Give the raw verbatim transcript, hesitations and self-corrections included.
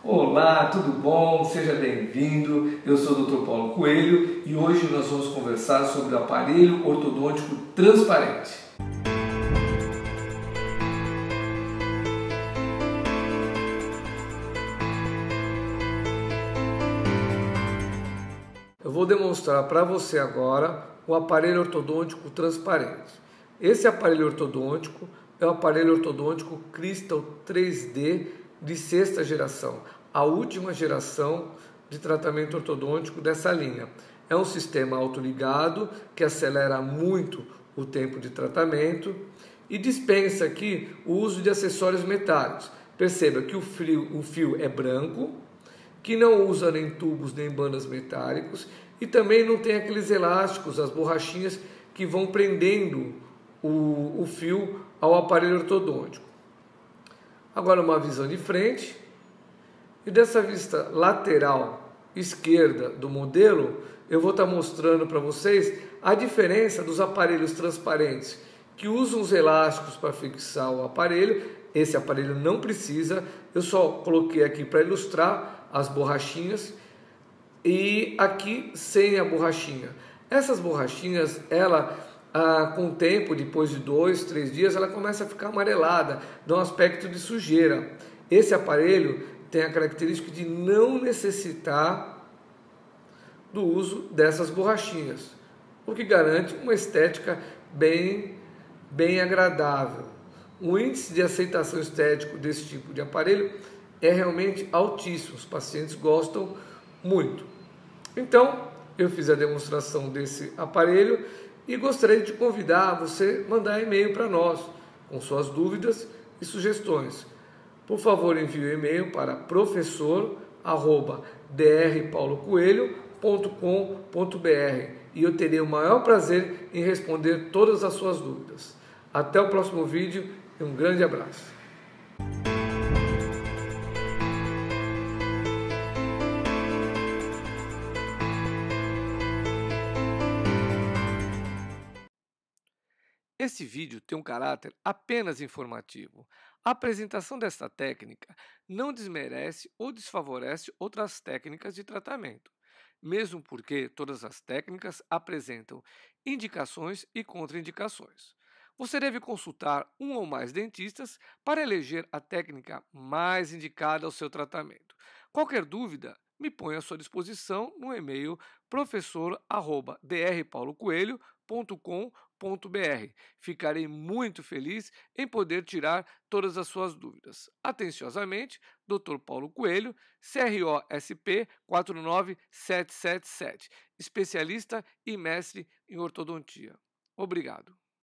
Olá, tudo bom? Seja bem-vindo. Eu sou o doutor Paulo Coelho e hoje nós vamos conversar sobre o aparelho ortodôntico transparente. Eu vou demonstrar para você agora o aparelho ortodôntico transparente. Esse aparelho ortodôntico é o aparelho ortodôntico Crystal três D de sexta geração, a última geração de tratamento ortodôntico dessa linha. É um sistema autoligado que acelera muito o tempo de tratamento e dispensa aqui o uso de acessórios metálicos. Perceba que o fio, o fio é branco, que não usa nem tubos nem bandas metálicos e também não tem aqueles elásticos, as borrachinhas que vão prendendo o, o fio ao aparelho ortodôntico. Agora uma visão de frente, e dessa vista lateral esquerda do modelo, eu vou estar mostrando para vocês a diferença dos aparelhos transparentes, que usam os elásticos para fixar o aparelho. Esse aparelho não precisa, eu só coloquei aqui para ilustrar as borrachinhas, e aqui sem a borrachinha. Essas borrachinhas, ela... Ah, com o tempo, depois de dois, três dias, ela começa a ficar amarelada, dá um aspecto de sujeira. Esse aparelho tem a característica de não necessitar do uso dessas borrachinhas, o que garante uma estética bem, bem agradável. O índice de aceitação estético desse tipo de aparelho é realmente altíssimo, os pacientes gostam muito. Então, eu fiz a demonstração desse aparelho e gostaria de convidar você a mandar e-mail para nós com suas dúvidas e sugestões. Por favor, envie o e-mail para professor arroba d r paulo coelho ponto com ponto b r e eu terei o maior prazer em responder todas as suas dúvidas. Até o próximo vídeo e um grande abraço. Esse vídeo tem um caráter apenas informativo. A apresentação desta técnica não desmerece ou desfavorece outras técnicas de tratamento, mesmo porque todas as técnicas apresentam indicações e contraindicações. Você deve consultar um ou mais dentistas para eleger a técnica mais indicada ao seu tratamento. Qualquer dúvida, me ponha à sua disposição no e-mail professor arroba d r paulo coelho ponto com ponto b r. Ficarei muito feliz em poder tirar todas as suas dúvidas. Atenciosamente, doutor Paulo Coelho, C R O S P quatro nove sete sete sete, especialista e mestre em ortodontia. Obrigado.